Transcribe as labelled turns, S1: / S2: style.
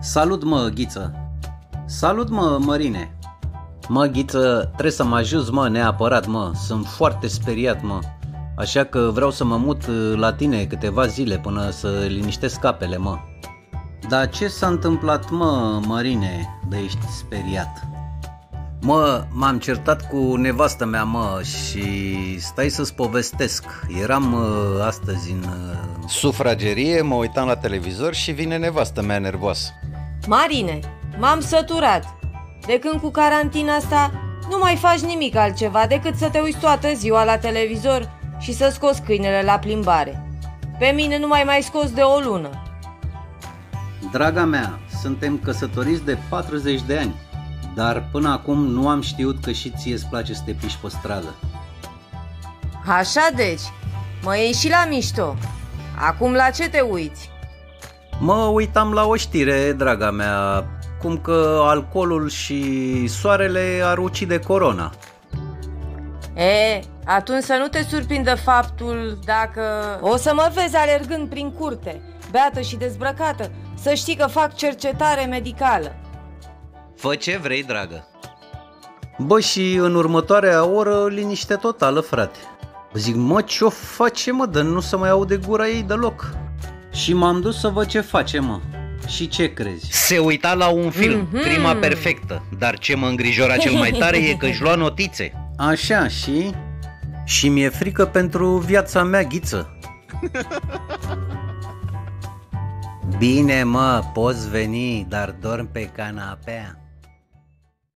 S1: Salut, mă, Ghiță! Salut, mă, Mărine! Mă, Ghiță, trebuie să mă ajuți, mă, neapărat, mă. Sunt foarte speriat, mă. Așa că vreau să mă mut la tine câteva zile până să liniștesc capele, mă. Dar ce s-a întâmplat, mă, Mărine, de ești speriat? Mă, m-am certat cu nevastă mea, mă, și stai să-ți povestesc. Eram astăzi în sufragerie, mă uitam la televizor și vine nevastă mea nervoasă.
S2: Marine, m-am săturat. De când cu carantina asta nu mai faci nimic altceva decât să te uiți toată ziua la televizor și să scoți câinele la plimbare. Pe mine nu mai scos de o lună.
S1: Draga mea, suntem căsătoriți de 40 de ani, dar până acum nu am știut că și ție îți place să te pliși pe stradă.
S2: Așa deci, mă iei și la mișto. Acum la ce te uiți?
S1: Mă uitam la o știre, draga mea, cum că alcoolul și soarele ar ucide corona.
S2: Atunci să nu te surprindă faptul dacă o să mă vezi alergând prin curte, beată și dezbrăcată, să știi că fac cercetare medicală.
S1: Fă ce vrei, dragă. Bă, și în următoarea oră liniște totală, frate. Zic, mă, ce-o face, mă, dar nu se mai aude gura ei deloc. Și m-am dus să văd ce face, mă. Și ce crezi? Se uita la un film, Prima Perfectă. Dar ce mă îngrijora cel mai tare e că își lua notițe. Așa, și? Și mi-e frică pentru viața mea, Ghiță. Bine, mă, poți veni, dar dorm pe canapea.